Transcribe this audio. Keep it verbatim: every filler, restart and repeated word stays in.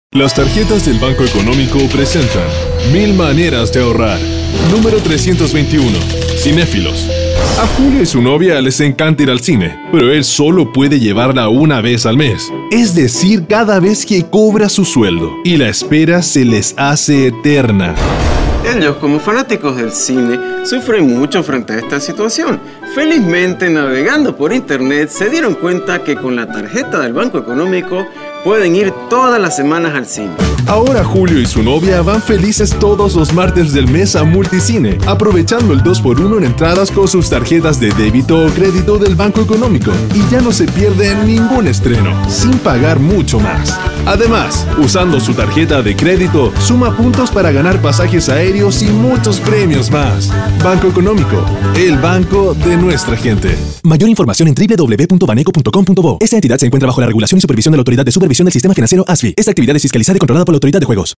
Las tarjetas del Banco Económico presentan Mil maneras de ahorrar. Número trescientos veintiuno. Cinéfilos. A Julio y su novia les encanta ir al cine, pero él solo puede llevarla una vez al mes, es decir, cada vez que cobra su sueldo, y la espera se les hace eterna. Ellos, como fanáticos del cine, sufren mucho frente a esta situación. Felizmente, navegando por internet, se dieron cuenta que con la tarjeta del Banco Económico pueden ir todas las semanas al cine. Ahora Julio y su novia van felices todos los martes del mes a Multicine, aprovechando el dos por uno en entradas con sus tarjetas de débito o crédito del Banco Económico. Y ya no se pierden ningún estreno, sin pagar mucho más. Además, usando su tarjeta de crédito, suma puntos para ganar pasajes aéreos y muchos premios más. Banco Económico, el banco de nuestra gente. Mayor información en doble u doble u doble u punto baneco punto com punto bo. Esta entidad se encuentra bajo la regulación y supervisión de la Autoridad de Supervisión del Sistema Financiero A S F I. Esta actividad es fiscalizada y controlada por la Autoridad de Juegos.